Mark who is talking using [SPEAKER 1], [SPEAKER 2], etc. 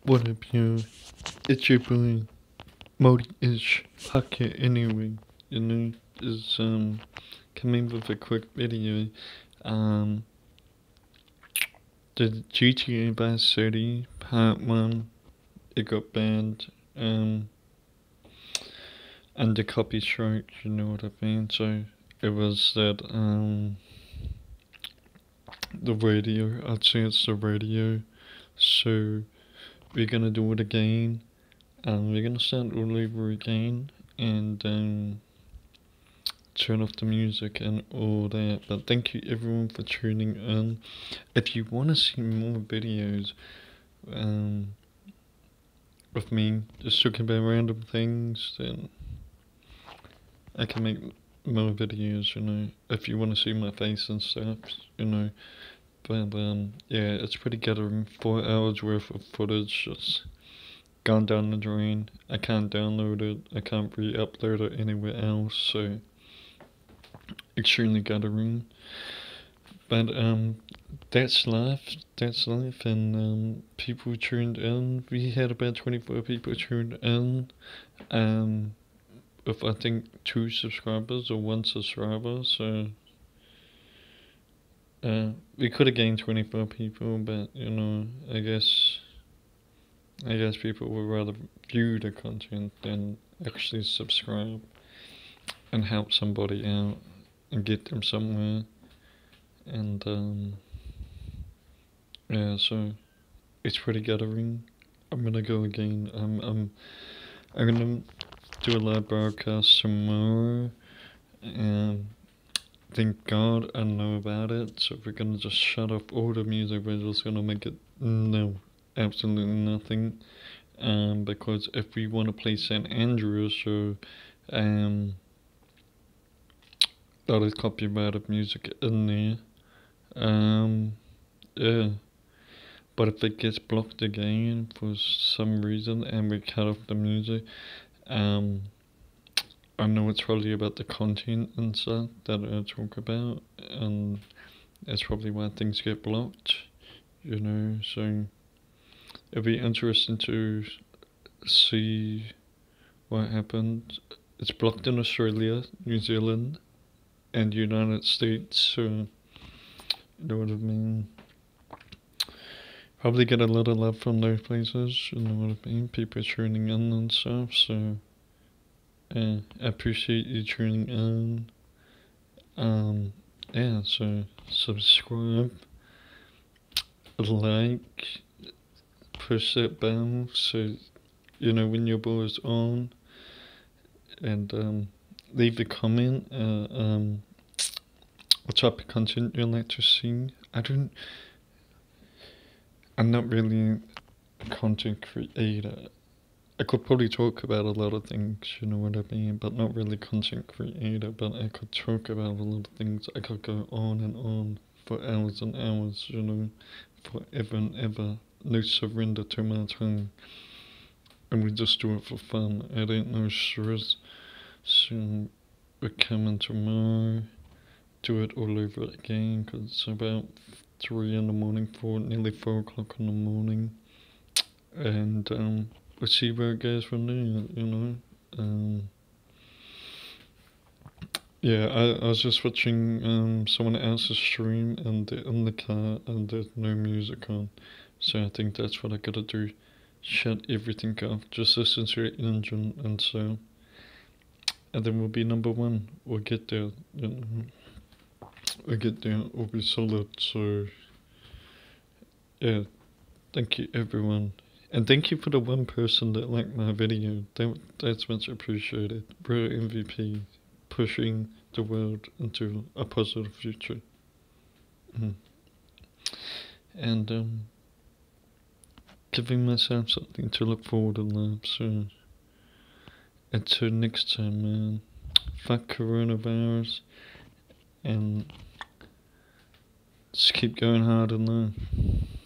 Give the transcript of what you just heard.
[SPEAKER 1] What up, yo? It's your boy, Modi-ish Pocket anyway. You know, is coming with a quick video. Um, the GTA Vice City Part 1, it got banned, and the copy strike, you know what I mean? So, it was that, the radio, I'd say it's the radio. So, we're gonna do it again, and we're gonna start all over again, and, turn off the music and all that. But thank you everyone for tuning in. If you want to see more videos um, of me just talking about random things, then I can make more videos, you know, if you want to see my face and stuff, you know. But yeah, it's pretty gathering. 4 hours worth of footage just gone down the drain. I can't download it, I can't re-upload it anywhere else, so extremely gathering. But that's life. That's life, and people tuned in. We had about 24 people tuned in. Um, with I think 2 subscribers or 1 subscriber. So we could have gained 24 people, but you know, I guess people would rather view the content than actually subscribe and help somebody out and get them somewhere. And yeah, so it's pretty gathering. I'm gonna go again. I'm gonna do a live broadcast tomorrow, and thank God I know about it. So we're gonna just shut off all the music. We're just gonna make it no, absolutely nothing. Because if we want to play St. Andrews, so that is copyrighted music in there. Yeah. But if it gets blocked again for some reason and we cut off the music, um, I know it's probably about the content and stuff that I talk about, and that's probably why things get blocked, you know. So it'd be interesting to see what happened. It's blocked in Australia, New Zealand, and United States, so you know what I mean. Probably get a lot of love from those places, you know what I mean? People tuning in and stuff, so I appreciate you tuning in. Yeah, so subscribe, like, push that bell so you know when your boy is on, and leave a comment. What type of content you'd like to see. I'm not really a content creator. I could probably talk about a lot of things, you know what I mean, but not really content creator. But I could talk about a lot of things. I could go on and on for hours and hours, you know, forever and ever. No surrender to my tongue. And we just do it for fun. It ain't no stress. So we're coming tomorrow. Do it all over again, because it's about 3 in the morning, nearly 4 o'clock in the morning. And we'll see where it goes from there, you know. Yeah, I was just watching someone else's stream, and they're in the car and there's no music on. So I think that's what I gotta do. Shut everything off, just listen to the engine, and so. And then we'll be number one. We'll get there, you know. We'll get there, we'll be solid, so. Yeah, thank you everyone. And thank you for the one person that liked my video. That's much appreciated. Bro MVP, pushing the world into a positive future. And giving myself something to look forward to life. So until next time, man. Fuck coronavirus, and just keep going hard in life.